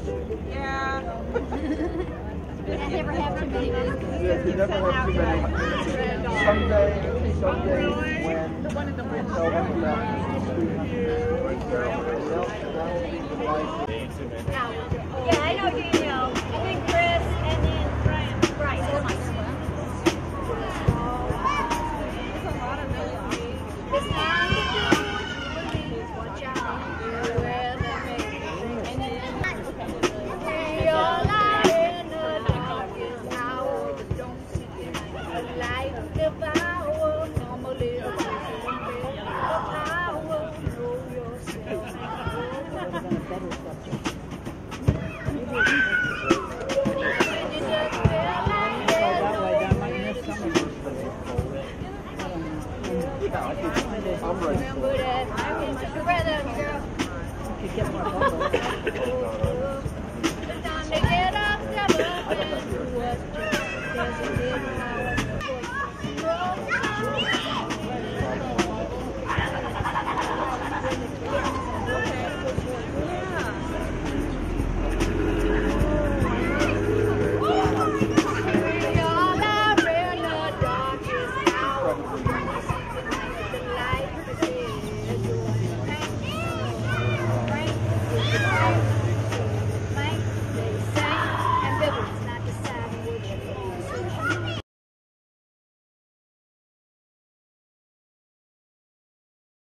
Yeah. I never have too many. Yeah, you never have too many. Someday when The one in the window. so when that Yeah, I know Daniel. I think Chris and then Brian. Brian. There's a lot of really It's time to do what you where the and then all I in the dark is hour, but don't see it. Life devour, come a little power, know yourself. I'm ready. Remember that I want your brother, girl. It's time to get up, step up, and do what you